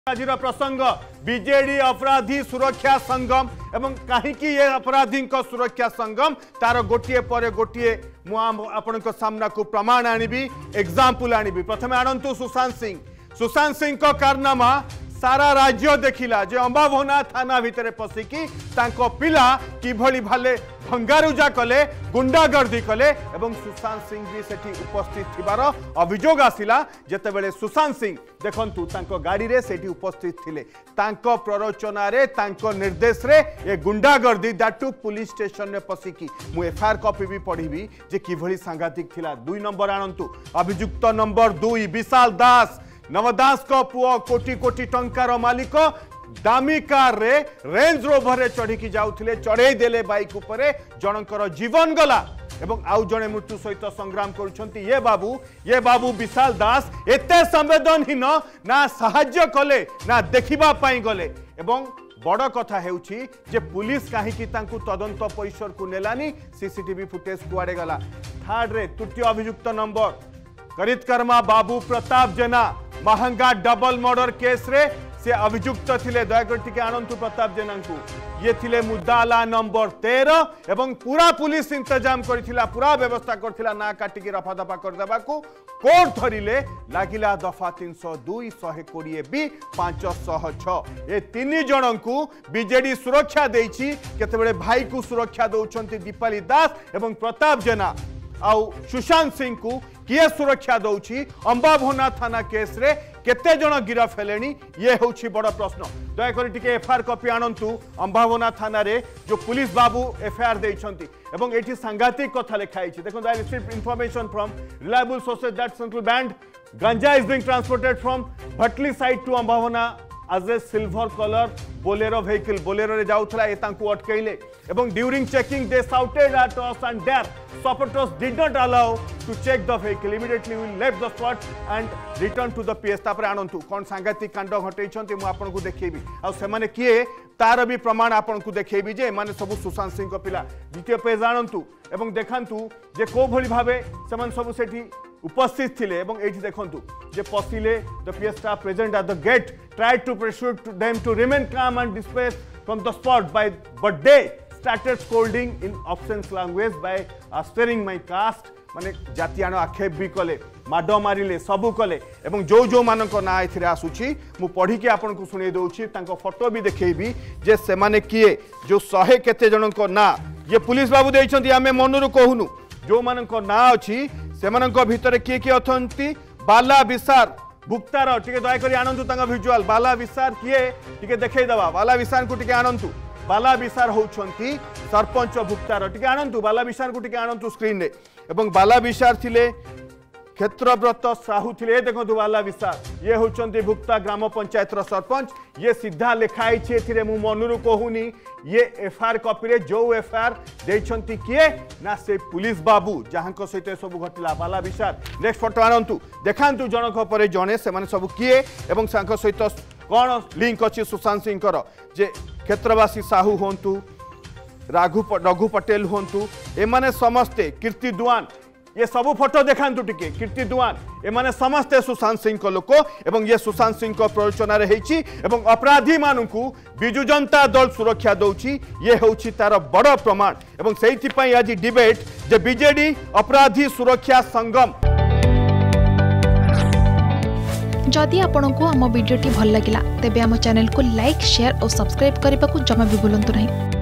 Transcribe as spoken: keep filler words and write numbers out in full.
आज प्रसंग बीजेडी अपराधी सुरक्षा संगम एवं कहीं ये अपराधी सुरक्षा संगम तार गोटे पर गोटे आपण सामना को प्रमाण आनिबी एग्जांपल आनिबी। प्रथम आणंतु सुशांत सिंह सुशांत सिंह को कारनामा सारा राज्य देखिला जे अंबाभोना थाना भितर पशिकी तांको पिला किभली भाले भंगारुजा कले गुंडागर्दी कले एवं सुशांत सिंह भी सेठी उपस्थित थिबार अभियोग आसिला। जेतेबेले सुशांत सिंह देखंतु तांको गाड़ी रे सेठी उपस्थित थिले तांको प्ररोचना रे तांको निर्देश रे ए गुंडागर्दी दाटू पुलिस स्टेशन में पशिकी मु एफआईआर कॉपी भी पढ़िबी जे किभली सांघातिक थिला। दुई नंबर आणंतु अभियुक्त नंबर दुई विशाल दास नवदास को पुओ कोटी कोटी टंकार मालिक दामी कार रे रेंज रोवर रे चढ़ी की जाउथिले चढ़े देले बाइक उपरे जनकर जीवन गला एवं आउ जने मृत्यु सहित संग्राम करुछंती। ये बाबू ये बाबू विशाल दास एते संवेदनहीन ना साहाय्य कले ना देखिबा पाई गले एवं बड़ कथा हेउछि जे पुलिस काहेकि तांकु तदंत परिसर को नेलानी सीसीटीवी फुटेज कुआडे गला। थर्ड रे तृतीय अभियुक्त नंबर करितकर्मा बाबू प्रताप जेना महंगा डबल मर्डर केस रे से अभियुक्त थिले दयाकर टिके आनंतु प्रताप जेना को ये थिले मुद्दाला नंबर तेरह एवं पूरा पुलिस इंतजाम करथिला पूरा व्यवस्था करथिला ना काटिकी रफा दफा कर देबा को कोर्ट धरिले लागिला दफा तीन सौ दो सौ बीस बी पाँच सौ छह ए तीन जन को बीजेडी सुरक्षा देछि केतेबेले भाई को सुरक्षा दउछंती दीपाली दास एवं प्रताप जेना आउ सुशांत सिंह को किए सुरक्षा दौची अंबाभोना थाना केस रे केते जन गिरफ हेलेनी ये होछि बड़ प्रश्न। दयाकर टिके एफआईआर कॉपी आणंतु अंबाभोना थाना रे जो पुलिस बाबू एफआईआर देइछंती एवं एठी सांघातिक कथा लिखाइछि। देखो I received information from reliable sources that central band ganja is being transported from Bhatli side to Ambavona as a silver color bolero vehicle bolero रे जाउथला ए तांकु अटकैले एवं during checking they shouted at us and their supporters did not allow to check the vehicle. Immediately we left the spot and returned to the P S तापर आणंतु कोन सांगातिक कांड घटैछंती मु आपन को देखैबी आ से माने किए तार भी प्रमाण आपन को देखैबी जे माने सब सुशांत सिंह को पिला। द्वितीय पेज आणंतु एवं देखांतु जे को भली भाबे समान सब सेठी उपस्थित थिले एवं एठी देखंतु जे पसिले the PS staff present at the gate tried to pressure to them to remain calm and disperse from the spot by but they started scolding in obscene language by uh, swearing my caste माने जातियानो आक्षेप भी कले माडो मारिले सबु कले एवं जो जो मानक ना एथिरे आसुची मु पढ़ी के आपन को सुने दउची तांको फोटो भी देखैबी जे से माने किए जो सहे केते जनक ना ये पुलिस बाबू देइछंती आमे मनरु कहूनु जो मानक ना अछि सेमानक भितर किए किए अथंती बाला विसार भुक्तार टिके दया करी आनंतु तांका विजुअल बाला विसार किए टिके देखै दबा बाला विसार को टिके आनंतु बाला विसार होउछंती सरपंच भुक्तार टिके आनंतु बाला विसार को टिके आनंतु स्क्रीन रे एवं बाला विसार थिले क्षेत्रव्रत साहू थिले देखो बाला विसार ये होउछंती भुक्ता ग्राम पंचायत रो सरपंच ये सीधा लिखाई छे थिरे मु मनरु कहूनी ये एफआईआर कॉपी रे जो एफआईआर देइछंती किए ना से पुलिस बाबू जहां को सहित सब घटिला बाला विसार। नेक्स्ट फोटो आनंतु देखांतु जनक परे जने से माने सब किए एवं सांख सहित कोन लिंक अछि सुशांत सिंह कर जे क्षेत्रवासी साहू होंतु राघु रघु पटेल होंतु ए माने समस्ते कीर्ति दुआन ये सब फोटो देखांतु टिके कीर्ति दुआन ए माने समस्ते सुशांत सिंह को लोक एवं ये सुशांत सिंह को प्ररोचना रे हेछि एवं अपराधी मानकु बिजु जनता दल सुरक्षा दउछि ये होछि तार बड़ प्रमाण एवं सेहिथि पई आज डिबेट जे बीजेडी अपराधी सुरक्षा संगम। जदि आपंक आम भिडी भल लगा तेब आम चैनल को लाइक शेयर और सब्सक्राइब करने को जमा भी भूलु नहीं।